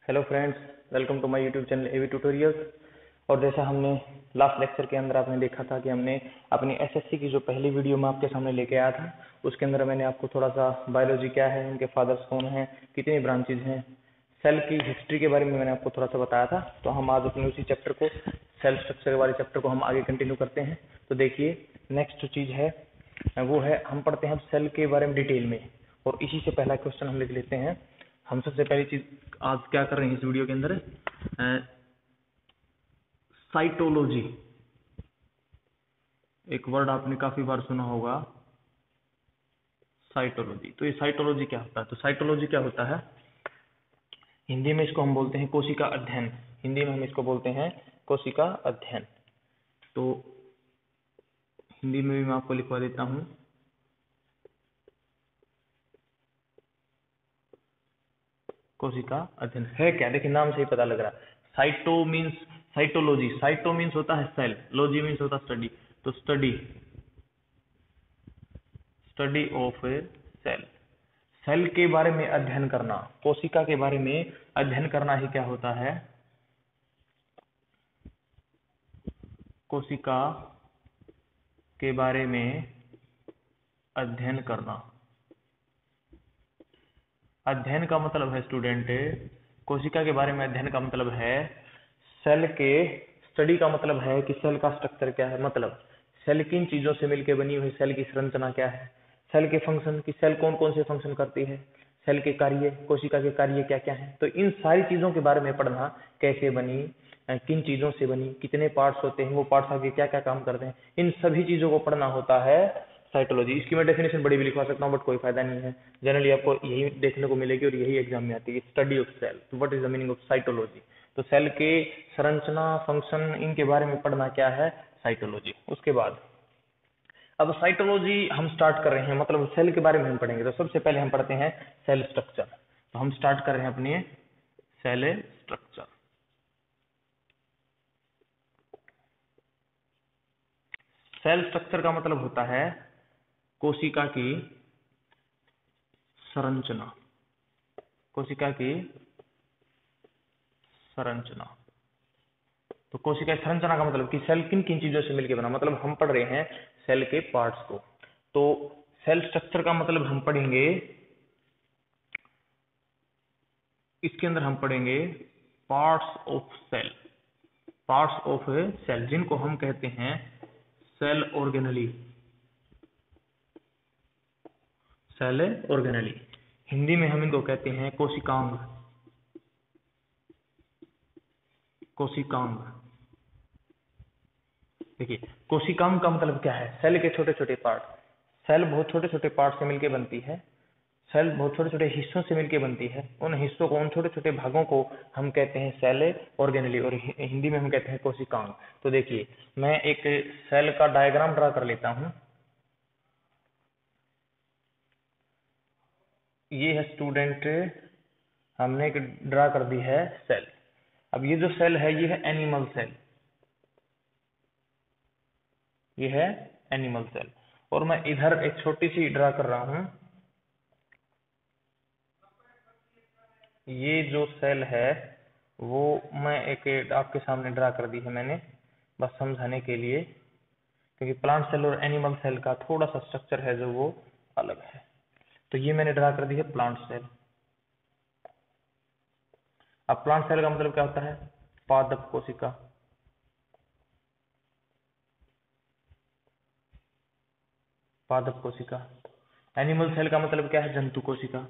Hello friends, welcome to my YouTube channel AV tutorials. और जैसा हमने लास्ट लेक्चर के अंदर आपने देखा था कि हमने अपनी एसएससी की जो पहली वीडियो मैं आपके सामने लेके आया था, उसके अंदर मैंने आपको थोड़ा सा बायोलॉजी क्या है, उनके फादर्स कौन हैं, कितनी ब्रांचेज हैं, सेल की हिस्ट्री के बारे में मैंने आपको थोड़ा सा बताया था। तो हम आज अपने उसी चैप्टर को, सेल स्ट्रक्चर वाले चैप्टर को हम आगे कंटिन्यू करते हैं। तो देखिए, नेक्स्ट जो चीज़ है वो है, हम पढ़ते हैं सेल के बारे में डिटेल में, और इसी से पहला क्वेश्चन हम लिख लेते हैं। हम सबसे पहली चीज आज क्या कर रहे हैं इस वीडियो के अंदर, साइटोलॉजी। एक वर्ड आपने काफी बार सुना होगा, साइटोलॉजी। तो ये साइटोलॉजी क्या होता है? तो साइटोलॉजी क्या होता है, हिंदी में इसको हम बोलते हैं कोशिका अध्ययन। हिंदी में हम इसको बोलते हैं कोशिका अध्ययन। तो हिंदी में भी मैं आपको लिखवा देता हूं, कोशिका अध्ययन है क्या। देखिए, नाम से ही पता लग रहा है। Cyto means cytology, cyto means होता है सेल, लॉजी मीन्स होता है स्टडी। तो study of a cell, cell के बारे में अध्ययन करना, कोशिका के बारे में अध्ययन करना ही क्या होता है, कोशिका के बारे में अध्ययन करना। अध्ययन का मतलब है स्टूडेंट, कोशिका के बारे में अध्ययन का मतलब है सेल के, स्टडी का मतलब है कि सेल का स्ट्रक्चर क्या है, मतलब सेल किन चीजों से मिलकर बनी हुई, सेल की संरचना क्या है, सेल के फंक्शन की, सेल कौन कौन से फंक्शन करती है, सेल के कार्य, कोशिका के कार्य क्या क्या है। तो इन सारी चीजों के बारे में पढ़ना, कैसे बनी, किन चीजों से बनी, कितने पार्ट्स होते हैं, वो पार्ट्स आगे क्या क्या काम करते हैं, इन सभी चीजों को पढ़ना होता है साइटोलॉजी। इसकी मैं डेफिनेशन बड़ी भी लिखवा सकता हूँ, बट कोई फायदा नहीं है। जनरली आपको यही देखने को मिलेगी और यही एग्जाम में आती है, स्टडी ऑफ सेल। तो what is the meaning of cytology? तो सेल के संरचना, फंक्शन, इनके बारे में पढ़ना क्या है, साइटोलॉजी। उसके बाद अब साइटोलॉजी हम स्टार्ट कर रहे हैं, मतलब सेल के बारे में हम पढ़ेंगे। तो सबसे पहले हम पढ़ते हैं सेल स्ट्रक्चर। तो हम स्टार्ट कर रहे हैं अपने सेल स्ट्रक्चर। सेल स्ट्रक्चर का मतलब होता है कोशिका की संरचना, कोशिका की संरचना। तो कोशिका संरचना का मतलब कि सेल किन किन चीजों से मिलकर बना, मतलब हम पढ़ रहे हैं सेल के पार्ट्स को। तो सेल स्ट्रक्चर का मतलब हम पढ़ेंगे, इसके अंदर हम पढ़ेंगे parts of cell, parts of a cell, जिनको हम कहते हैं cell organelle, cell organelle. Hindi में हम इनको कहते हैं कोशिकांग, कोशिकांग। देखिए, कोशिकांग का मतलब क्या है, सेल के छोटे छोटे पार्ट। सेल बहुत छोटे छोटे पार्ट से मिलकर बनती है, सेल बहुत छोटे छोटे हिस्सों से मिलकर बनती है। उन हिस्सों को, उन छोटे छोटे भागों को हम कहते हैं सेल ऑर्गेनली, और हिंदी में हम कहते हैं कोशिकांग। तो देखिए, मैं एक सेल का डायग्राम ड्रा कर लेता हूं। ये है स्टूडेंट, हमने एक ड्रा कर दी है सेल। अब ये जो सेल है, ये है एनिमल सेल, ये है एनिमल सेल। और मैं इधर एक छोटी सी ड्रा कर रहा हूं, ये जो सेल है वो मैं एक आपके सामने ड्रा कर दी है मैंने, बस समझाने के लिए, क्योंकि प्लांट सेल और एनिमल सेल का थोड़ा सा स्ट्रक्चर है जो वो अलग है। तो ये मैंने ड्रा कर दी है प्लांट सेल। अब प्लांट सेल का मतलब क्या होता है, पादप कोशिका। पादप कोशिका। एनिमल सेल का मतलब क्या है, जंतु कोशिका।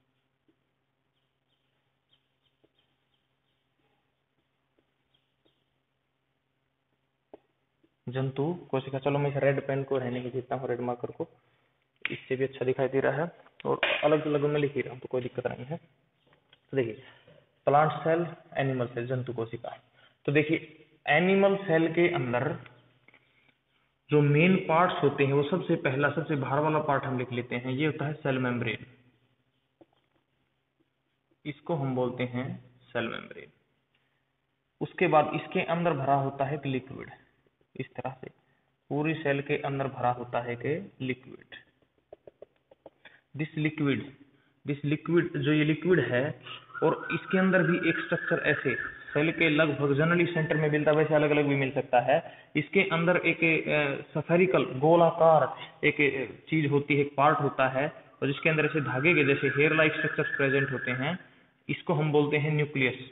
जंतु कोशिका। चलो मैं इस रेड पेन को रहने की देता हूँ, रेड मार्कर को, इससे भी अच्छा दिखाई दे रहा है, और अलग अलग में लिख ही रहा हूँ तो कोई दिक्कत नहीं है। तो देखिए, प्लांट सेल, एनिमल सेल, जंतु कोशिका। तो देखिए, एनिमल सेल के अंदर जो मेन पार्ट्स होते हैं, वो सबसे पहला, सबसे बाहर वाला पार्ट हम लिख लेते हैं, ये होता है सेल मेम्ब्रेन। इसको हम बोलते हैं सेल मेम्ब्रेन। उसके बाद इसके अंदर भरा होता है लिक्विड, इस तरह से पूरी सेल के अंदर भरा होता है कि लिक्विड। दिस लिक्विड जो ये लिक्विड है, और इसके अंदर भी एक स्ट्रक्चर ऐसे सेल के लगभग जनरली सेंटर में मिलता है, वैसे अलग अलग भी मिल सकता है। इसके अंदर एक स्फेरिकल गोलाकार एक चीज होती है, एक पार्ट होता है, और जिसके अंदर ऐसे धागे के जैसे हेयर लाइक स्ट्रक्चर्स प्रेजेंट होते हैं। इसको हम बोलते हैं न्यूक्लियस।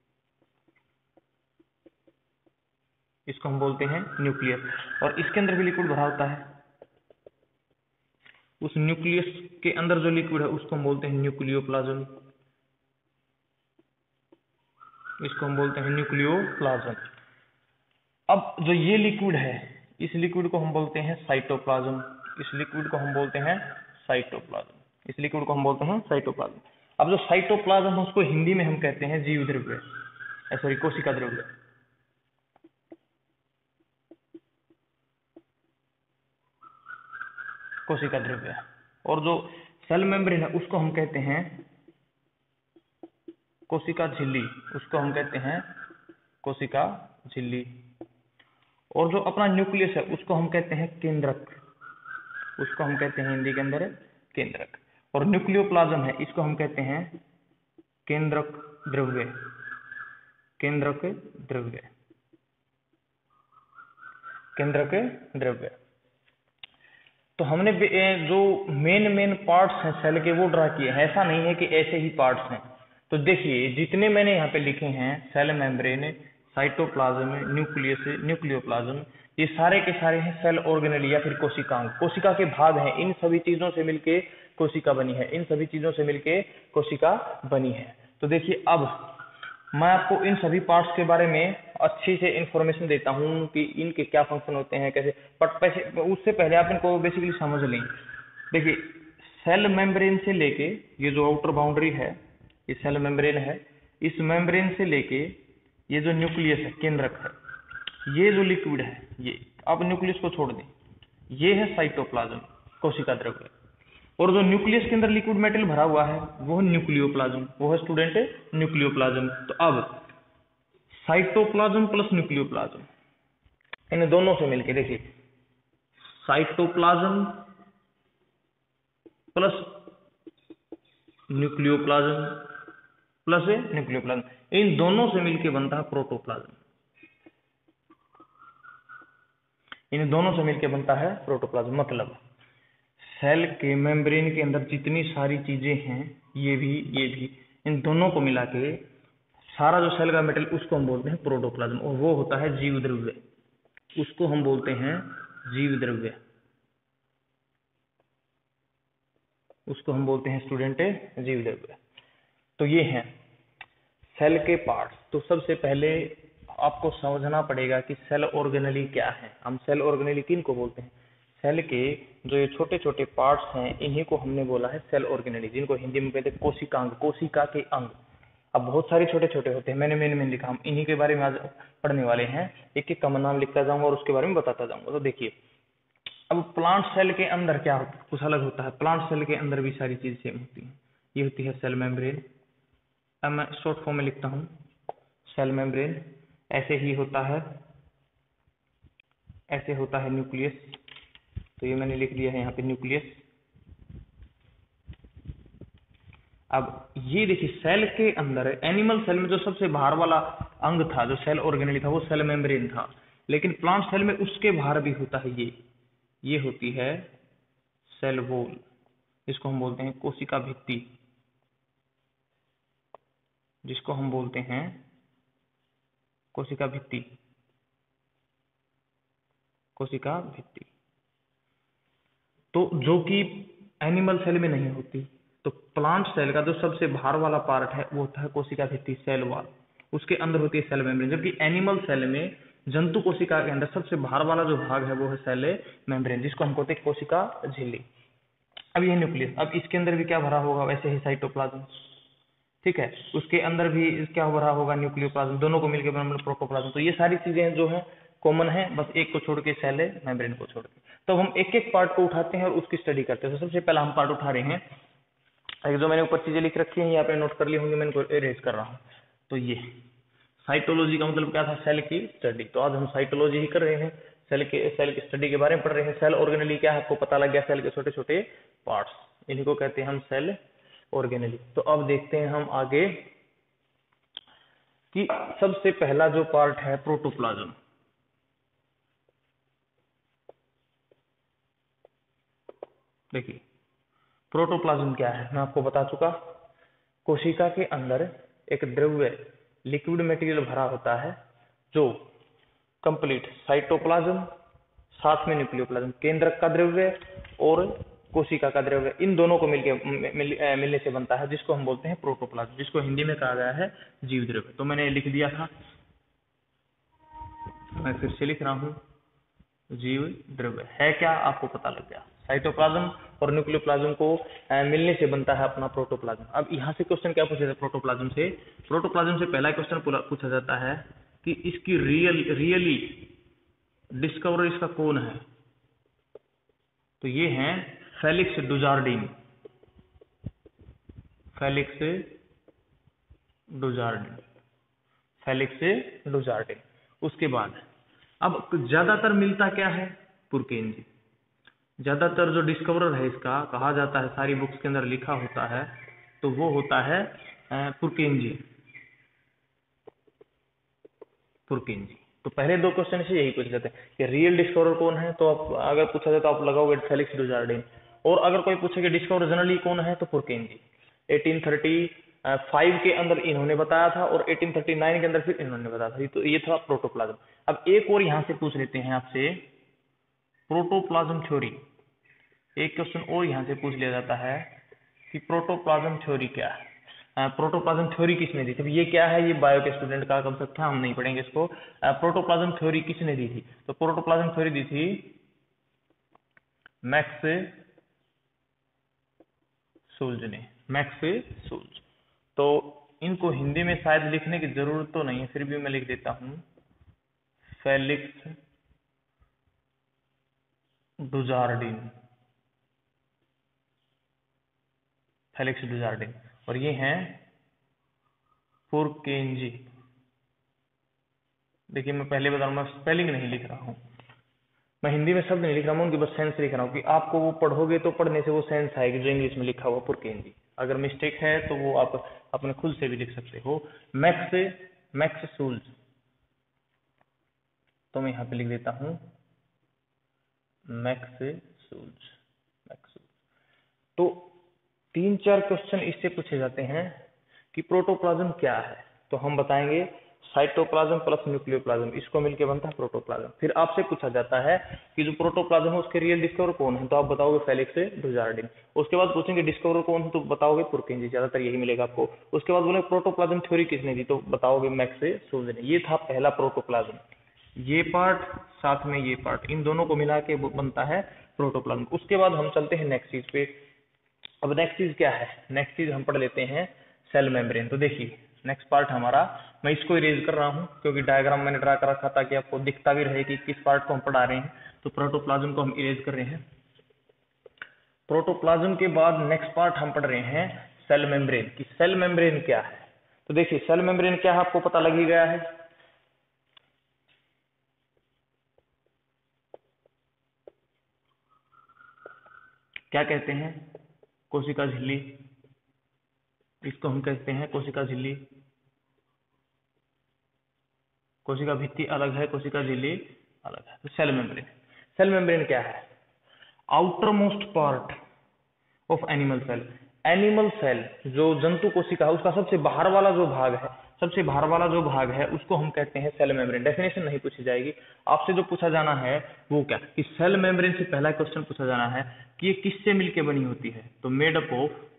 इसको हम बोलते हैं न्यूक्लियस। और इसके अंदर भी लिक्विड भरा होता है। उस न्यूक्लियस के अंदर जो लिक्विड है उसको हम बोलते हैं न्यूक्लियोप्लाज्म। इसको हम बोलते हैं न्यूक्लियोप्लाज्म। अब जो ये लिक्विड है, इस लिक्विड को हम बोलते हैं साइटोप्लाज्म। इस लिक्विड को हम बोलते हैं साइटोप्लाज्म। इस लिक्विड को हम बोलते हैं साइटोप्लाज्म। अब जो साइटोप्लाज्म है उसको हिंदी में हम कहते हैं जीव द्रव्य, सॉरी कोशिका द्रव्य। कोशिका द्रव्य। और जो सेल मेम्ब्रेन है उसको हम कहते हैं कोशिका झिल्ली। उसको हम कहते हैं कोशिका झिल्ली। और जो अपना न्यूक्लियस है उसको हम कहते हैं केंद्रक। उसको हम कहते हैं हिंदी के अंदर केंद्रक। और न्यूक्लियोप्लाज्म है, इसको हम कहते हैं केंद्रक द्रव्य। केंद्रक द्रव्य। केंद्रक द्रव्य। तो हमने जो मेन पार्ट्स हैं सेल के वो ड्रा किए हैं। ऐसा नहीं है कि ऐसे ही पार्ट्स हैं। तो देखिए जितने मैंने यहाँ पे लिखे हैं, cell membrane, cytoplasm, nucleus, nucleoplasm, ये सारे के सारे हैं सेल ऑर्गेनेल या फिर कोशिकांग। कोशिका के भाग हैं। इन सभी चीजों से मिलके कोशिका बनी है। इन सभी चीजों से मिलके कोशिका बनी है। तो देखिए अब मैं आपको इन सभी पार्ट्स के बारे में अच्छी से इंफॉर्मेशन देता हूं कि इनके क्या फंक्शन होते हैं, कैसे, बट उससे पहले आप इनको बेसिकली समझ लें। देखिए सेल मेम्ब्रेन से लेके ये जो आउटर बाउंड्री है, ये सेल मेम्ब्रेन है, इस मेम्ब्रेन से लेके ये जो न्यूक्लियस है, केंद्रक है, ये जो लिक्विड है, ये अब न्यूक्लियस को छोड़ दें, ये है साइटोप्लाज्म, कोशिका द्रव्य। और जो न्यूक्लियस के अंदर लिक्विड मेटल भरा हुआ है वो है न्यूक्लियोप्लाज्म, वो है स्टूडेंट न्यूक्लियोप्लाज्म। तो अब साइटोप्लाज्म प्लस न्यूक्लियोप्लाज्म, इन दोनों से मिलके देखिए cytoplasm plus nucleoplasm plus nucleoplasm, इन दोनों से मिलके बनता है प्रोटोप्लाज्म। इन दोनों से मिलके बनता है प्रोटोप्लाज्म। मतलब सेल के मेम्ब्रेन के अंदर जितनी सारी चीजें हैं, ये भी, इन दोनों को मिला के सारा जो सेल का मेटल, उसको हम बोलते हैं प्रोटोप्लाज्म। और वो होता है जीव द्रव्य। उसको हम बोलते हैं जीव द्रव्य। उसको हम बोलते हैं स्टूडेंट जीव द्रव्य। तो ये हैं सेल के पार्ट्स। तो सबसे पहले आपको समझना पड़ेगा कि सेल ऑर्गेनेली क्या है। हम सेल ऑर्गेनेली किन को बोलते हैं? सेल के जो ये छोटे छोटे पार्ट्स हैं, इन्हीं को हमने बोला है सेल ऑर्गेनेली, जिनको हिंदी में कहते हैं कोशिकांग, कोशिका के अंग। अब बहुत सारे छोटे छोटे होते हैं, मैंने मेन लिखा, हम इन्हीं के बारे में आज पढ़ने वाले हैं। एक एक का नाम लिखता जाऊंगा और उसके बारे में बताता जाऊंगा। तो देखिए अब प्लांट सेल के अंदर क्या होता है, कुछ अलग होता है। प्लांट सेल के अंदर भी सारी चीज सेम होती है। ये होती है सेल मेम्ब्रेन। अब मैं शॉर्ट फॉर्म में लिखता हूँ सेल मेम्ब्रेन। ऐसे ही होता है, ऐसे होता है न्यूक्लियस। तो ये मैंने लिख दिया है यहाँ पे न्यूक्लियस। अब ये देखिए सेल के अंदर, एनिमल सेल में जो सबसे बाहर वाला अंग था, जो सेल ऑर्गेनेली था, वो सेल मेम्ब्रेन था। लेकिन प्लांट सेल में उसके बाहर भी होता है ये होती है सेल वॉल। इसको हम बोलते हैं कोशिका भित्ति, जिसको हम बोलते हैं कोशिका भित्ति। कोशिका भित्ति तो जो कि एनिमल सेल में नहीं होती। तो प्लांट सेल का जो सबसे बाहर वाला पार्ट है वो होता है कोशिका भित्ति, सेल वॉल। उसके अंदर होती है सेल मेम्ब्रेन। जबकि एनिमल सेल में जंतु कोशिका के अंदर सबसे बाहर वाला जो भाग है वो है सेल मेम्ब्रेन, जिसको हम कहते हैं कोशिका झिल्ली। अब ये न्यूक्लियस, अब इसके अंदर भी क्या भरा होगा, वैसे ही साइटोप्लाज्म, ठीक है। उसके अंदर भी क्या भरा होगा, न्यूक्लियोप्लाज्म। दोनों को मिलकर बना प्रोटोप्लाज्म। तो ये सारी चीजें जो है कॉमन है, बस एक को छोड़ के, सेल मेम्ब्रेन को छोड़ के। तो हम एक एक पार्ट को उठाते हैं और उसकी स्टडी करते हैं। तो सबसे पहला हम पार्ट उठा रहे हैं, जो मैंने ऊपर चीजें लिख रखी हैं यहाँ पे नोट कर ली होंगी, मैं इनको इरेज कर रहा हूँ। तो ये साइटोलॉजी का मतलब क्या था, सेल की स्टडी। तो आज हम साइटोलॉजी ही कर रहे हैं, सेल की स्टडी के बारे में पढ़ रहे हैं। सेल ऑर्गेनेली क्या है आपको पता लग गया, सेल के छोटे छोटे पार्ट्स, इन्हीं को कहते हैं हम सेल ऑर्गेनेली। तो अब देखते हैं हम आगे कि सबसे पहला जो पार्ट है प्रोटोप्लाज्म। देखिए प्रोटोप्लाज्म क्या है, मैं आपको बता चुका। कोशिका के अंदर एक द्रव्य लिक्विड मटेरियल भरा होता है जो कंप्लीट साइटोप्लाज्म, साथ में न्यूक्लियोप्लाज्म, केंद्रक का द्रव्य और कोशिका का द्रव्य, इन दोनों को मिलने से बनता है, जिसको हम बोलते हैं प्रोटोप्लाज्म, जिसको हिंदी में कहा गया है जीव द्रव्य। तो मैंने लिख दिया था, मैं फिर से लिख रहा हूं, जीव द्रव्य है क्या, आपको पता लग गया। साइटोप्लाज्म और न्यूक्लियोप्लाज्म को मिलने से बनता है अपना प्रोटोप्लाज्म। अब यहाँ से क्वेश्चन क्या पूछा जाता है प्रोटोप्लाज्म से? प्रोटोप्लाज्म से पहला क्वेश्चन पूछा जाता है कि इसकी रियली डिस्कवरर इसका कौन है? तो ये हैं फेलिक्स डुजार्डिन। फेलिक्स डुजार्डिन। उसके बाद अब ज्यादातर मिलता क्या है? पुरकेनजी। ज्यादातर जो डिस्कवरर है इसका कहा जाता है, सारी बुक्स के अंदर लिखा होता है, तो वो होता है पुरकेनजी। तो पहले दो क्वेश्चन से यही पूछ जाते हैं कि रियल डिस्कवरर कौन है, तो आप अगर पूछा जाए तो आप लगाओगे फेलिक्स डुजार्डिन। और अगर कोई पूछे कि डिस्कवरर जनरली कौन है, तो पुरकेनजी। 1835 के अंदर इन्होंने बताया था और 1839 के अंदर फिर इन्होंने बताया था। तो ये था प्रोटोप्लाज्म। अब एक और यहां से पूछ लेते हैं आपसे प्रोटोप्लाज्म थ्योरी। एक क्वेश्चन और यहां से पूछ लिया जाता है कि प्रोटोप्लाज्म थ्योरी क्या है, प्रोटोप्लाज्म थ्योरी किसने दी थी? ये क्या है, ये बायो के स्टूडेंट का कंसेप्ट था, हम नहीं पढ़ेंगे इसको। प्रोटोप्लाज्म थ्योरी किसने दी थी? तो प्रोटोप्लाज्म थ्योरी दी थी मैक्स सुल्ज ने। Max Schultze. तो इनको हिंदी में शायद लिखने की जरूरत तो नहीं है, फिर भी मैं लिख देता हूं, फेलिक्स डुजार्डिन। फेलिक्स डुजार्डिन। और ये हैं पुरकेनजी। देखिए मैं पहले बता रहा हूं, मैं स्पेलिंग नहीं लिख रहा हूं, मैं हिंदी में शब्द नहीं लिख रहा हूं, उनकी बस सेंस लिख रहा हूं कि आपको वो पढ़ोगे तो पढ़ने से वो सेंस आएगी जो इंग्लिश में लिखा हुआ पुरकेनजी। अगर मिस्टेक है तो वो आप अपने खुद से भी लिख सकते हो। Max Schultze. तो मैं यहां पे लिख देता हूं मैक्स सुल्ज। तो 3-4 क्वेश्चन इससे पूछे जाते हैं कि प्रोटोप्लाज्म क्या है, तो हम बताएंगे साइटोप्लाज्म प्लस न्यूक्लियोप्लाज्म, इसको मिलकर बनता है प्रोटोप्लाज्म। फिर आपसे पूछा जाता है कि जो प्रोटोप्लाज्म है उसके रियल डिस्कवर कौन है, तो आप बताओगे फेलिक्स डुजार्डिन। उसके बाद पूछेंगे डिस्कवर कौन है, तो बताओगे पुरकेनजी, ज्यादातर यही मिलेगा आपको। उसके बाद बोले प्रोटोप्लाज्म थ्योरी किसने दी, तो बताओगे मैक्स सुल्ज ने। ये था पहला प्रोटोप्लाज्म। ये पार्ट साथ में ये पार्ट, इन दोनों को मिला के बनता है प्रोटोप्लाज्म। उसके बाद हम चलते हैं नेक्स्ट चीज पे। अब नेक्स्ट चीज क्या है? नेक्स्ट चीज हम पढ़ लेते हैं सेल मेम्ब्रेन। तो देखिए नेक्स्ट पार्ट हमारा, मैं इसको इरेज कर रहा हूं क्योंकि डायग्राम मैंने ड्रा कर रखा ताकि आपको दिखता भी रहे कि किस पार्ट को हम पढ़ा रहे हैं। तो प्रोटोप्लाज्म को हम इरेज कर रहे हैं। प्रोटोप्लाज्म के बाद नेक्स्ट पार्ट हम पढ़ रहे हैं सेल मेम्ब्रेन की। सेल मेम्ब्रेन क्या है? तो देखिए सेल मेम्ब्रेन क्या है आपको पता लग ही गया है। क्या कहते हैं? कोशिका झिल्ली, इसको हम कहते हैं कोशिका झिल्ली। कोशिका भित्ति अलग है, कोशिका झिल्ली अलग है। तो सेल मेम्ब्रेन, सेल मेम्ब्रेन क्या है? Outermost part of animal cell. Animal cell जो जंतु कोशिका है उसका सबसे बाहर वाला जो भाग है, सबसे बाहर वाला जो भाग है उसको हम कहते हैं सेल मेम्ब्रेन। डेफिनेशन नहीं पूछी जाएगी आपसे, जो पूछा जाना है वो क्या कि सेल मेम्ब्रेन से पहला क्वेश्चन पूछा जाना है कि ये किससे मिलकर बनी होती है, तो made up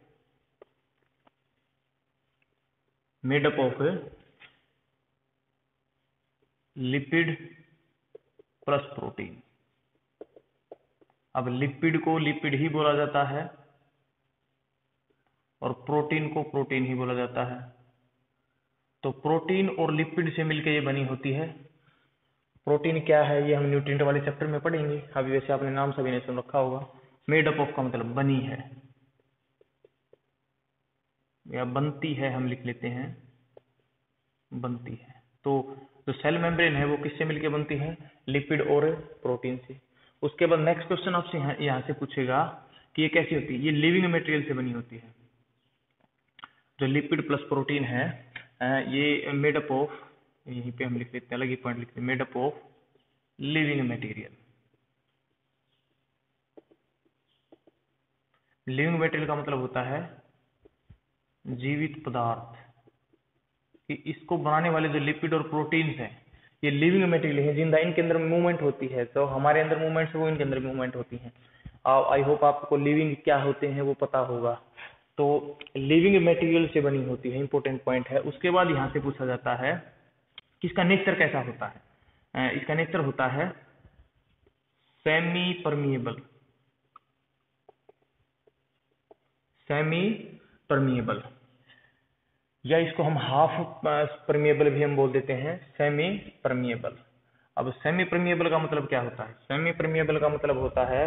of lipid plus protein. अब लिपिड को लिपिड ही बोला जाता है और प्रोटीन को प्रोटीन ही बोला जाता है। तो प्रोटीन और लिपिड से मिलकर ये बनी होती है। प्रोटीन क्या है ये हम न्यूट्रिएंट वाले चैप्टर में पढ़ेंगे, अभी वैसे आपने नाम सभी ने सुन रखा होगा। मेड अप ऑफ का मतलब बनी है या बनती है, हम लिख लेते हैं बनती है। तो जो सेल मेम्ब्रेन है वो किससे मिलकर बनती है? लिपिड और प्रोटीन से। उसके बाद नेक्स्ट क्वेश्चन आपसे यहाँ से पूछेगा कि ये कैसी होती है? ये लिविंग मटेरियल से बनी होती है। जो लिपिड प्लस प्रोटीन है ये मेडअप ऑफ, यहीं पे हम लिख लेते हैं, अलग ही पॉइंट लिखते हैं, made up of living material. Living material का मतलब होता है जीवित पदार्थ, कि इसको बनाने वाले जो लिपिड और प्रोटीन्स हैं ये लिविंग मटेरियल है, जिंदा, इनके अंदर मूवमेंट होती है। तो हमारे अंदर मूवमेंट है वो इनके अंदर मूवमेंट होती है। आई होप आपको लिविंग क्या होते हैं वो पता होगा। तो लिविंग मटेरियल से बनी होती है, इंपॉर्टेंट पॉइंट है। उसके बाद यहाँ से पूछा जाता है कि इसका नेचर कैसा होता है। इसका नेचर होता है सेमी परमिएबल। सेमी परमिएबल, या इसको हम हाफ परमिएबल भी हम बोल देते हैं, सेमी परमिएबल। अब सेमी परमिएबल का मतलब क्या होता है? सेमी परमिएबल का मतलब होता है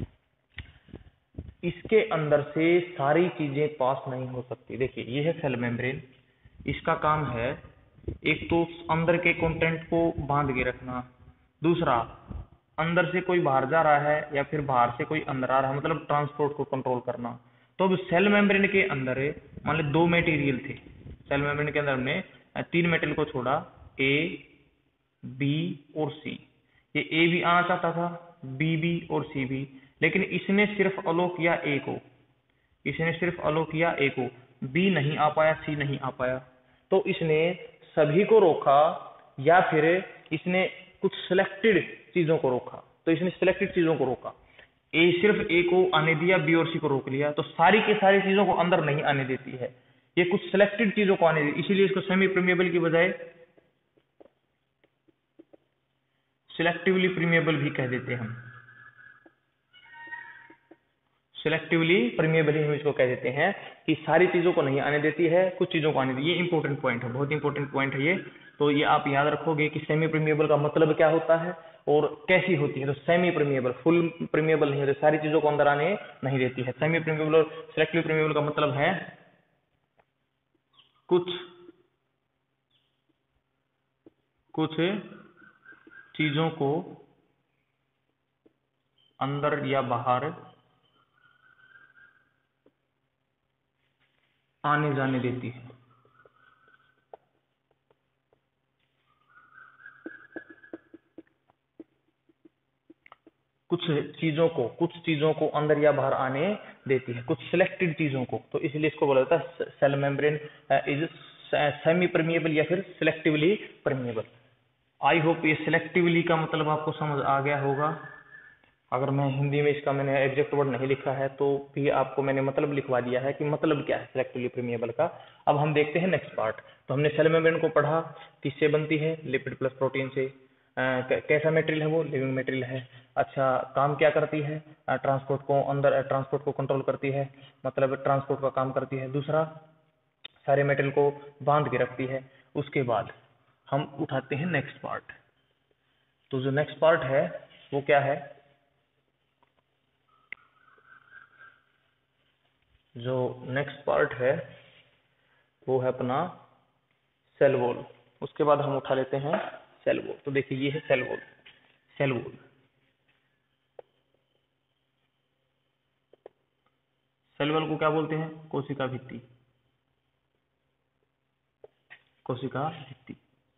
इसके अंदर से सारी चीजें पास नहीं हो सकती। देखिए ये है सेल मेम्ब्रेन, इसका काम है एक तो अंदर के कंटेंट को बांध के रखना, दूसरा अंदर से कोई बाहर जा रहा है या फिर बाहर से कोई अंदर आ रहा है, मतलब ट्रांसपोर्ट को कंट्रोल करना। तो अब सेल मेम्ब्रेन के अंदर मान लो 2 मटेरियल थे, सेल मेम्ब्रेन के अंदर हमने 3 मेटल को छोड़ा, ए, बी और सी। ये ए भी आना चाहता था, बी भी और सी भी, लेकिन इसने सिर्फ अलो किया ए को, इसने सिर्फ अलो किया ए को, बी नहीं आ पाया, सी नहीं आ पाया। तो इसने सभी को रोका या फिर इसने कुछ सिलेक्टेड चीजों को रोका। तो इसने सिलेक्टेड चीजों को रोका, ए सिर्फ ए को आने दिया, बी और सी को रोक लिया। तो सारी की सारी चीजों को अंदर नहीं आने देती है, ये कुछ सिलेक्टेड चीजों को आने देती, इसीलिए इसको सेमी परमिएबल की बजाय सिलेक्टिवली परमिएबल भी कह देते हैं हम। सिलेक्टिवली परमिएबल ही हम इसको कह देते हैं कि सारी चीजों को नहीं आने देती है, कुछ चीजों को आने देती है। ये इंपॉर्टेंट पॉइंट है, बहुत इंपॉर्टेंट पॉइंट है ये। तो ये आप याद रखोगे कि सेमी परमिएबल का मतलब क्या होता है और कैसी होती है। तो सेमी परमिएबल, फुल परमिएबल नहीं होती, सारी चीजों को अंदर आने नहीं देती है। सेमी परमिएबल और सिलेक्टिव परमिएबल का मतलब है कुछ चीजों को अंदर या बाहर आने जाने देती है। कुछ चीजों को अंदर या बाहर आने देती है, कुछ सिलेक्टेड चीजों को। तो इसलिए इसको बोला जाता है cell membrane is semipermeable या फिर सिलेक्टिवली परमिएबल। आई होप ये सिलेक्टिवली का मतलब आपको समझ आ गया होगा। अगर मैं हिंदी में इसका मैंने एग्जैक्ट वर्ड नहीं लिखा है तो भी आपको मैंने मतलब लिखवा दिया है कि मतलब क्या है सिलेक्टिवली परमिएबल का। अब हम देखते हैं नेक्स्ट पार्ट। तो हमने सेल मेम्ब्रेन को पढ़ा, किससे बनती है, लिपिड प्लस प्रोटीन से। कैसा मटेरियल है वो, लिविंग मटेरियल है। अच्छा, काम क्या करती है, ट्रांसपोर्ट को कंट्रोल करती है, मतलब ट्रांसपोर्ट का काम करती है। दूसरा, सारे मेटेरियल को बांध के रखती है। उसके बाद हम उठाते हैं नेक्स्ट पार्ट। तो जो नेक्स्ट पार्ट है वो क्या है, जो नेक्स्ट पार्ट है वो है अपना सेल वॉल। उसके बाद हम उठा लेते हैं सेल वॉल। तो देखिए ये है cell wall. Cell wall, cell wall को क्या बोलते हैं, कोशिका भित्ति। कोशिका भित्ति।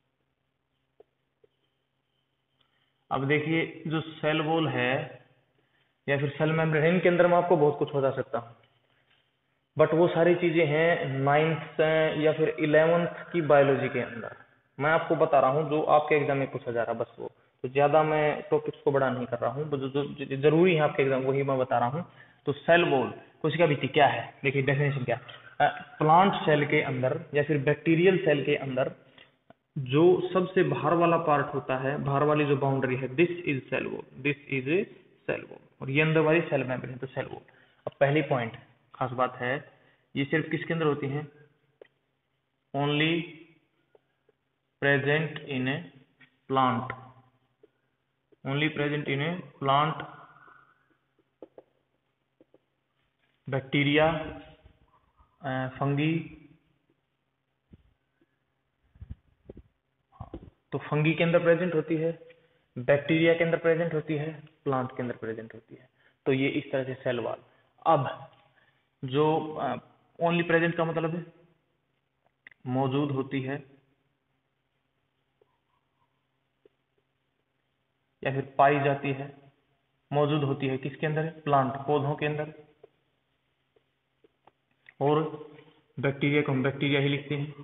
अब देखिए जो सेल वॉल है या फिर सेल मेम्ब्रेन, इनके अंदर में आपको बहुत कुछ बता सकता हूँ, बट वो सारी चीजें हैं 9th या फिर 11th की बायोलॉजी के अंदर। मैं आपको बता रहा हूँ जो आपके एग्जाम में पूछा जा रहा है, बस वो। तो ज्यादा मैं टॉपिक्स को बड़ा नहीं कर रहा हूँ, जो जरूरी है आपके एग्जाम वही मैं बता रहा हूँ। तो सेल वॉल, कोशिका भित्ति क्या है, देखिए डेफिनेशन क्या है। प्लांट सेल के अंदर या फिर बैक्टीरियल सेल के अंदर जो सबसे बाहर वाला पार्ट होता है, बाहर वाली जो बाउंड्री है, this is cell wall, this is a cell wall, और ये अंदर वाली सेल मेम्ब्रेन, तो सेल वॉल। अब पहली पॉइंट खास बात है, ये सिर्फ किसके अंदर होती है, only present in a plant, only present in a plant, bacteria, fungi. तो फंगी के अंदर प्रेजेंट होती है, बैक्टीरिया के अंदर प्रेजेंट होती है, प्लांट के अंदर प्रेजेंट होती है। तो ये इस तरह से सेल वॉल। अब जो ओनली प्रेजेंट का मतलब है मौजूद होती है या फिर पाई जाती है। मौजूद होती है किसके अंदर? प्लांट, पौधों के अंदर। और बैक्टीरिया को हम बैक्टीरिया ही लिखते हैं,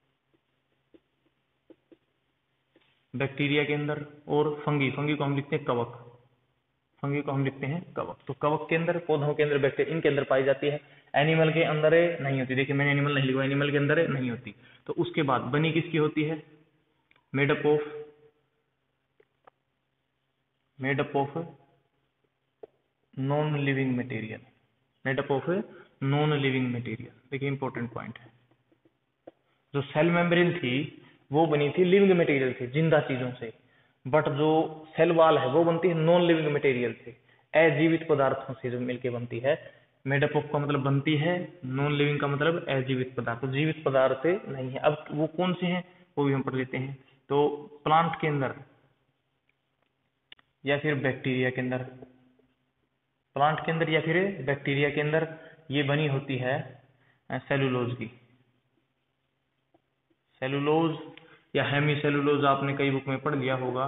बैक्टीरिया के अंदर। और फंगी, फंगी को हम लिखते हैं कवक, फंगी को हम लिखते हैं कवक। तो कवक के अंदर, पौधों के अंदर, बैक्टीरिया इनके अंदर पाई जाती है। एनिमल के अंदर नहीं होती। देखिए मैंने एनिमल नहीं लिखा, एनिमल के अंदर नहीं होती। तो उसके बाद बनी किसकी होती है? Made up of non living material, made up of non living material. देखिए इंपॉर्टेंट पॉइंट है। जो सेल मेम्ब्रेन थी वो बनी थी लिविंग मटेरियल से, जिंदा चीजों से, बट जो सेल वाल है वो बनती है नॉन लिविंग मटेरियल से, अजीवित पदार्थों से जो मिलके बनती है। मेडअप ऑफ का मतलब बनती है, नॉन लिविंग का मतलब अजीवित पदार्थ, तो जीवित पदार्थ नहीं है। अब वो कौन से हैं वो भी हम पढ़ लेते हैं। तो प्लांट के अंदर या फिर बैक्टीरिया के अंदर, प्लांट के अंदर या फिर बैक्टीरिया के अंदर ये बनी होती है सेलुलोज की, सेलुलोज या हेमी सेलुलोज, आपने कई बुक में पढ़ लिया होगा।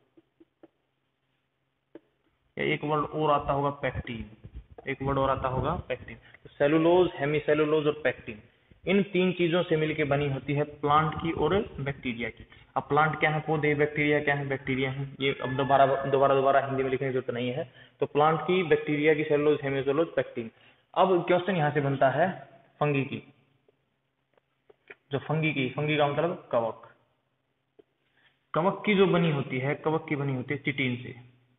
या एक वर्ड और आता होगा पैक्टीन, एक वर्ड और आता होगा पैक्टीन। तो सेलुलोज, हेमी सेलुलोज और पैक्टीन, इन तीन चीजों से मिलकर बनी होती है प्लांट की और बैक्टीरिया की। अब प्लांट क्या है? पौधे। बैक्टीरिया क्या है? बैक्टीरिया है। ये अब दोबारा हिंदी में लिखने की जरूरत नहीं है। तो प्लांट की, बैक्टीरिया की, सेलुलोज, हेमी सेलुलोज, पैक्टीन। अब क्वेश्चन यहां से बनता है फंगी की। जो फंगी का मतलब कवक। कवक की जो बनी होती है, कवक की बनी होती है चिटिन से।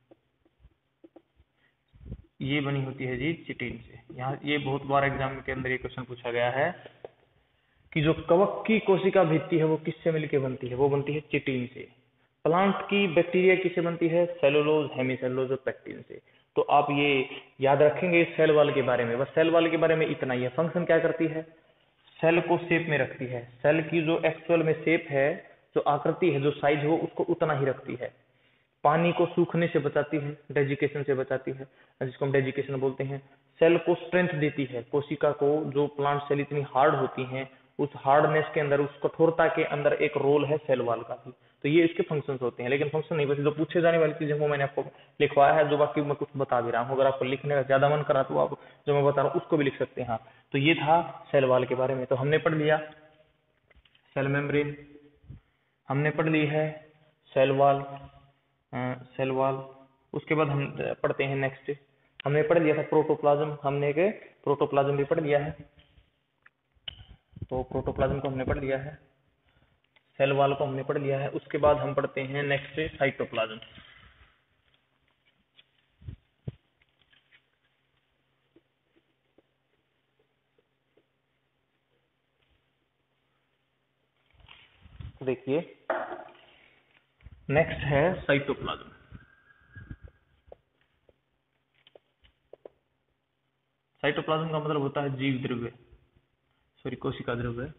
ये बनी होती है जी चिटिन से। यहाँ ये बहुत बार एग्जाम के अंदर ये क्वेश्चन पूछा गया है कि जो कवक की कोशिका भित्ति है वो किससे मिलकर बनती है? वो बनती है चिटिन से। प्लांट की, बैक्टीरिया किससे बनती है? सेलुलोज, हेमीसेलुलोज और पैक्टीन से। तो आप ये याद रखेंगे सेल वॉल के बारे में। बस सेल वॉल के बारे में इतना ही है। फंक्शन क्या करती है? सेल को शेप में रखती है। सेल की जो एक्चुअल में शेप है, जो आकृति है, जो साइज हो, उसको उतना ही रखती है। पानी को सूखने से बचाती है, डेजिकेशन से बचाती है, जिसको हम डेजिकेशन बोलते हैं। सेल को स्ट्रेंथ देती है। कोशिका को, जो प्लांट सेल इतनी हार्ड होती हैं, उस हार्डनेस के अंदर, उस कठोरता के अंदर एक रोल है सेल वॉल का भी। तो ये इसके फंक्शंस होते हैं। लेकिन फंक्शन नहीं, बस जो पूछे जाने वाली चीजें वो मैंने आपको लिखवाया है, जो बाकी मैं कुछ बता भी रहा हूँ। अगर आपको लिखने का ज्यादा मन करा तो आप जो मैं बता रहा हूँ उसको भी लिख सकते हैं। हाँ, तो ये था सेल वॉल के बारे में। तो हमने पढ़ लिया सेल मेम्ब्रेन, हमने पढ़ ली है सेल वॉल, सेल वॉल। उसके बाद हम पढ़ते हैं नेक्स्ट, हमने पढ़ लिया था प्रोटोप्लाज्म। हमने के प्रोटोप्लाज्म भी पढ़ लिया है। तो प्रोटोप्लाज्म को हमने पढ़ लिया है, सेल वॉल को हमने पढ़ लिया है। उसके बाद हम पढ़ते हैं नेक्स्ट साइटोप्लाज्म। देखिए नेक्स्ट है साइटोप्लाज्म। साइटोप्लाज्म का मतलब होता है जीव द्रव्य, सॉरी कोशिका द्रव्य।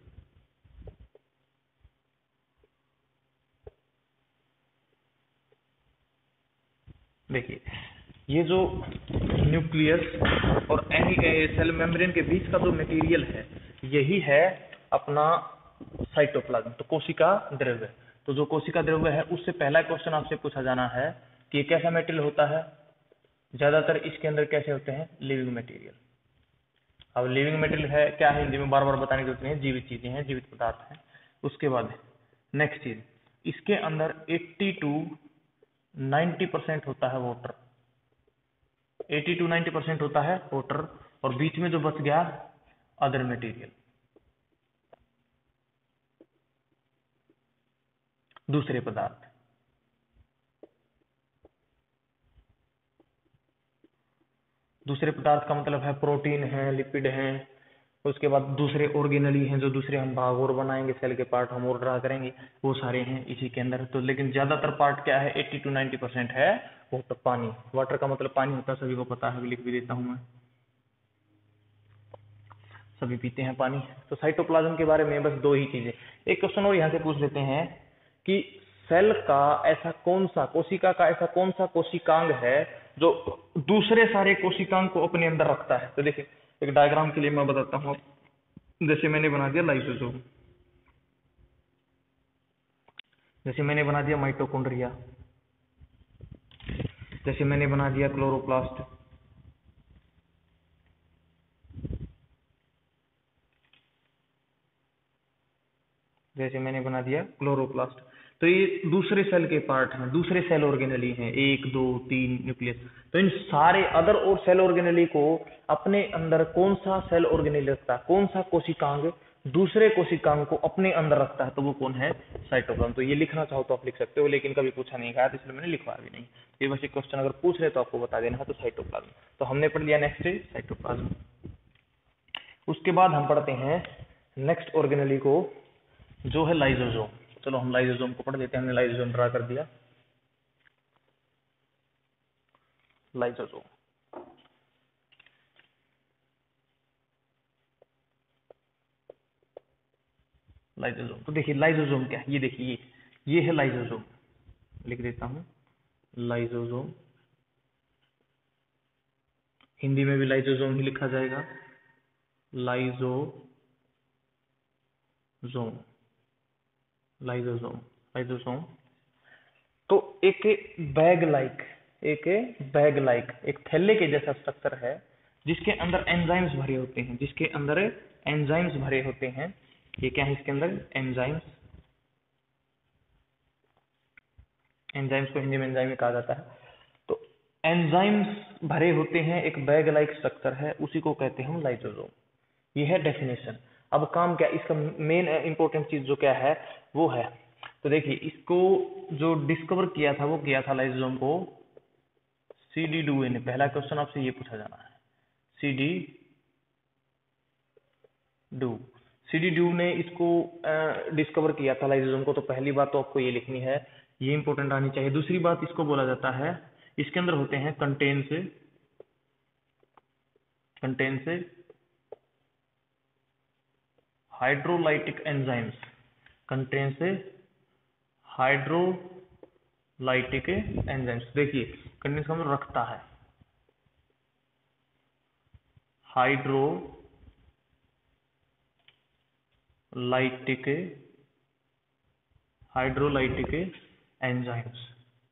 देखिए ये जो न्यूक्लियस और सेल मेम्ब्रेन के बीच का जो मटेरियल है, यही है अपना साइटोप्लाज्म, तो कोशिका द्रव्य। तो जो कोशिका द्रव्य है उससे पहला क्वेश्चन आपसे पूछा जाना है कि ये कैसा मटेरियल होता है? ज्यादातर इसके अंदर कैसे होते हैं? Living material. अब लिविंग मटेरियल है क्या है? हिंदी में बार बार बताने की जरूरत नहीं है, जीवित चीजें हैं, जीवित पदार्थ हैं। उसके बाद नेक्स्ट चीज, इसके अंदर 80 to 90% होता है वाटर, 80 to 90% होता है वाटर, और बीच में जो बच गया अदर मटेरियल, दूसरे पदार्थ। दूसरे पदार्थ का मतलब है प्रोटीन है, लिपिड है, उसके बाद दूसरे ऑर्गेनली हैं, जो दूसरे हम भाग और बनाएंगे, सेल के पार्ट हम और ड्रा करेंगे, वो सारे हैं इसी के अंदर। तो लेकिन ज्यादातर पार्ट क्या है? 80 to 90% है वाटर, पानी। वाटर का मतलब पानी होता है, सभी को पता है, लिख भी देता हूं मैं, सभी पीते हैं पानी। तो साइटोप्लाज्म के बारे में बस दो ही चीजें। एक क्वेश्चन और यहाँ से पूछ लेते हैं कि सेल का ऐसा कौन सा, कोशिका का ऐसा कौन सा कोशिकांग है जो दूसरे सारे कोशिकांग को अपने अंदर रखता है? तो देखिए एक डायग्राम के लिए मैं बताता हूँ। जैसे मैंने बना दिया लाइसोसोम, जैसे मैंने बना दिया माइटोकॉन्ड्रिया, जैसे मैंने बना दिया क्लोरोप्लास्ट, जैसे मैंने बना दिया क्लोरोप्लास्ट। तो ये दूसरे सेल के पार्ट हैं, दूसरे सेल ऑर्गेनेली हैं, 1 2 3 न्यूक्लियस। तो इन सारे अदर और सेल ऑर्गेनेली को अपने अंदर कौन सा सेल ऑर्गेनेली रखता है, कौन सा कोशिकांग दूसरे कोशिकांग को अपने अंदर रखता है, तो वो कौन है, साइटोप्लाज्म। तो ये लिखना चाहो तो आप लिख सकते हो, लेकिन कभी पूछा नहीं गया तो इसलिए मैंने लिखवाया भी नहीं। ये बस एक क्वेश्चन अगर पूछ रहे तो आपको बता देना है, तो साइटोप्लाज्म। तो हमने पढ़ लिया नेक्स्ट साइटोप्लाज्म। उसके बाद हम पढ़ते हैं नेक्स्ट ऑर्गेनेली को, जो है लाइसोसोम। चलो हम लाइसोसोम को पढ़ लेते हैं, हमने लाइसोसोम ड्रा कर दिया। लाइसोसोम, लाइसोसोम तो देखिए लाइसोसोम क्या है, ये देखिए ये है लाइसोसोम, लिख देता हूं लाइसोसोम। हिंदी में भी लाइसोसोम ही लिखा जाएगा, लाइसोसोम, लाइसोसोम, लाइसोसोम। तो एक बैग लाइक एक थैले के जैसा स्ट्रक्चर है, जिसके अंदर एंजाइम्स भरे होते हैं, जिसके अंदर एंजाइम्स भरे होते हैं। ये क्या है, इसके अंदर एंजाइम्स, एंजाइम्स को हिंदी में एंजाइम कहा जाता है। तो एंजाइम्स भरे होते हैं, एक बैग लाइक स्ट्रक्चर है, उसी को कहते हैं हम लाइसोसोम। ये है डेफिनेशन। अब काम क्या, इसका मेन इंपॉर्टेंट चीज जो क्या है वो है, तो देखिए इसको जो डिस्कवर किया था वो किया था लाइसोसोम को सीडी डुवे ने। पहला क्वेश्चन आपसे ये पूछा जाना है, सीडी डू, सीडी डू ने इसको डिस्कवर किया था लाइसोसोम को। तो पहली बात तो आपको ये लिखनी है, ये इंपॉर्टेंट आनी चाहिए। दूसरी बात, इसको बोला जाता है, इसके अंदर होते हैं कंटेन से हाइड्रोलाइटिक एंजाइम्स, कंटेन से हाइड्रोलाइटिक एंजाइम्स। देखिए कंटेन का मतलब रखता है, हाइड्रोलाइटिक एंजाइम्स,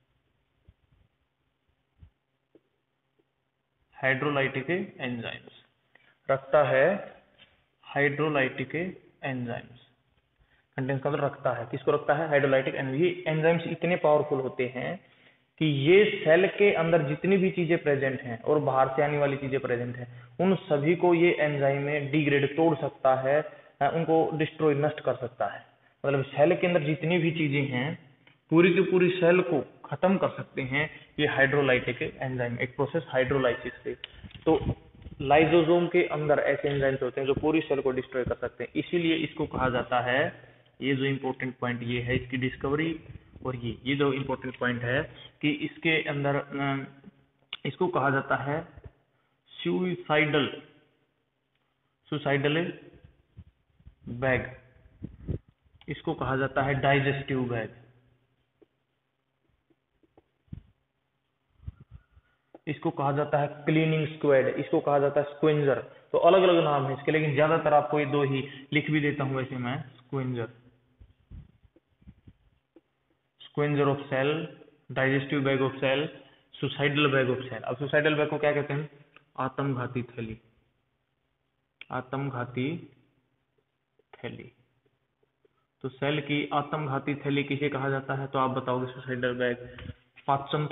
हाइड्रोलाइटिक एंजाइम्स रखता है, हाइड्रोलाइटिक एंजाइम्स। कंटेन्स का मतलब रखता है, किसको रखता है, हाइड्रोलाइटिक एंजाइम। ये एंजाइम्स इतने पावरफुल होते हैं कि ये सेल के अंदर जितनी भी चीजें प्रेजेंट हैं और बाहर से आने वाली चीजें प्रेजेंट हैं, उन सभी को ये एंजाइम में डिग्रेड, तोड़ सकता है, उनको डिस्ट्रॉय, नष्ट कर सकता है। मतलब सेल के अंदर जितनी भी चीजें हैं पूरी की पूरी सेल को खत्म कर सकते हैं ये हाइड्रोलाइटिक एंजाइम, एक प्रोसेस हाइड्रोलाइसिस से। तो लाइसोसोम के अंदर ऐसे एंजाइम्स होते हैं जो पूरी सेल को डिस्ट्रॉय कर सकते हैं, इसीलिए इसको कहा जाता है, ये जो इंपॉर्टेंट पॉइंट ये है इसकी डिस्कवरी, और ये जो इंपॉर्टेंट पॉइंट है कि इसके अंदर इसको कहा जाता है सुसाइडल बैग, इसको कहा जाता है डाइजेस्टिव बैग, इसको कहा जाता है क्लीनिंग स्क्वाड, इसको कहा जाता है स्क्वेंजर। तो अलग अलग नाम है इसके, लेकिन ज्यादातर आपको ये दो ही लिख भी देता हूं वैसे मैं, scavenger of cell, digestive bag of cell, suicidal bag of cell. अब सुसाइडल बैग को क्या कहते हैं, आत्मघाती थैली, आत्मघाती थैली। तो सेल की आत्मघाती थैली किसे कहा जाता है, तो आप बताओगे सुसाइडल बैग। पाचन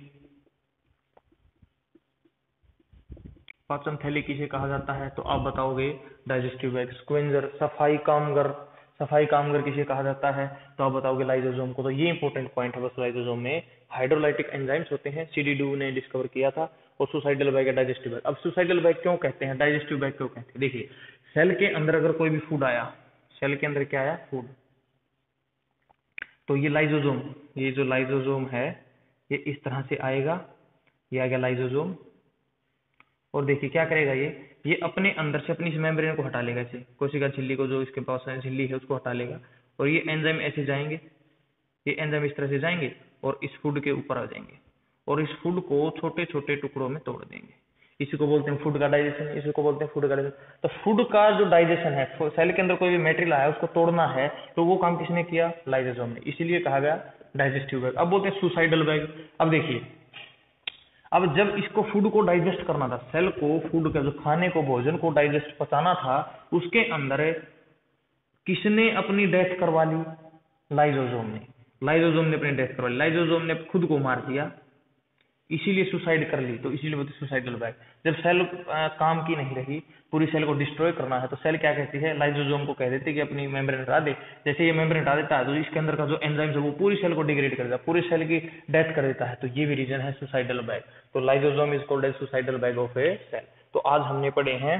थैली किसे कहा जाता है, तो आप बताओगे डाइजेस्टिव बैग। स्क्वेंजर, सफाई कामगर किसे कहा जाता है, तो आप बताओगे लाइसोसोम को। तो ये इंपॉर्टेंट पॉइंट है बस, लाइसोसोम में हाइड्रोलाइटिक एंजाइम्स होते हैं, सीडी डू ने डिस्कवर किया था, और सुसाइडल बैग है डाइजेस्टिव बैग। अब सुसाइडल बैग क्यों कहते हैं, डाइजेस्टिव बैग क्यों कहते हैं, देखिए सेल के अंदर अगर कोई भी फूड आया, सेल के अंदर क्या आया, फूड, तो ये लाइसोसोम, ये जो लाइसोसोम है ये इस तरह से आएगा, ये आ गया लाइसोसोम। और देखिए क्या करेगा, ये अपने अंदर से अपनी इस मेम्ब्रेन को हटा लेगा, इसे कोशिका झिल्ली को, जो इसके पास झिल्ली है उसको हटा लेगा, और ये एंजाइम ऐसे जाएंगे, ये एंजाइम इस तरह से जाएंगे और इस फूड के ऊपर आ जाएंगे, और इस फूड को छोटे छोटे टुकड़ों में तोड़ देंगे। इसी को बोलते हैं फूड का डाइजेशन, इसी को बोलते हैं फूड का डाइजेशन। तो फूड का जो डाइजेशन है, सेल के अंदर कोई भी मेटेरियल आया उसको तोड़ना है, तो वो काम किसने किया? लाइसोसोम ने, इसीलिए कहा गया डाइजेस्टिव बैग। अब बोलते हैं सुसाइडल बैग। अब देखिए, अब जब इसको फूड को डाइजेस्ट करना था, सेल को फूड का जो खाने को, भोजन को डाइजेस्ट पचाना था, उसके अंदर किसने अपनी डेथ करवा ली? लाइसोसोम ने। लाइसोसोम ने अपनी डेथ करवा ली, लाइसोसोम ने खुद को मार दिया, इसीलिए सुसाइड कर ली, तो इसीलिए बोलते सुसाइडल बैग। जब सेल काम की नहीं रही, पूरी सेल को डिस्ट्रॉय करना है, तो सेल क्या कहती है? लाइसोसोम को कह देती है कि अपनी मेम्ब्रेन हटा दे। जैसे ये मेम्ब्रेन हटा देता है तो इसके अंदर का जो एंजाइम है वो पूरी सेल को डिग्रेड कर देता है, पूरी सेल की डेथ कर देता है, तो ये भी रीजन है सुसाइडल बैग। तो lysosome is called as suicidal bag of a cell. तो आज हमने पढ़े हैं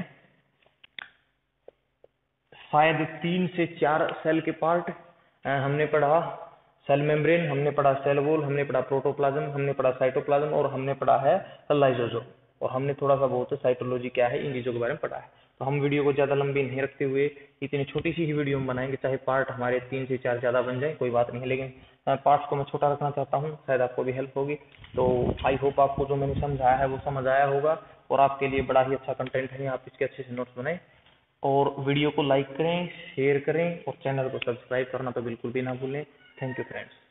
शायद 3 से 4 सेल के पार्ट। हमने पढ़ा सेल मेम्ब्रेन, हमने पढ़ा सेल वॉल, हमने पढ़ा प्रोटोप्लाज्म, हमने पढ़ा साइटोप्लाज्म, और हमने पढ़ा है लाइसोसोम। और हमने थोड़ा सा बहुत साइटोलॉजी क्या है, इन चीजों के बारे में पढ़ा है। तो हम वीडियो को ज्यादा लंबी नहीं रखते हुए इतनी छोटी सी ही वीडियो में बनाएंगे, चाहे पार्ट हमारे 3 से 4 ज्यादा बन जाए कोई बात नहीं है, लेकिन पार्ट्स को मैं छोटा रखना चाहता हूँ, शायद आपको भी हेल्प होगी। तो आई होप आपको जो मैंने समझाया है वो समझ आया होगा, और आपके लिए बड़ा ही अच्छा कंटेंट है, आप इसके अच्छे से नोट्स बनाएं, और वीडियो को लाइक करें, शेयर करें, और चैनल को सब्सक्राइब करना तो बिल्कुल भी ना भूलें। Thank you friends.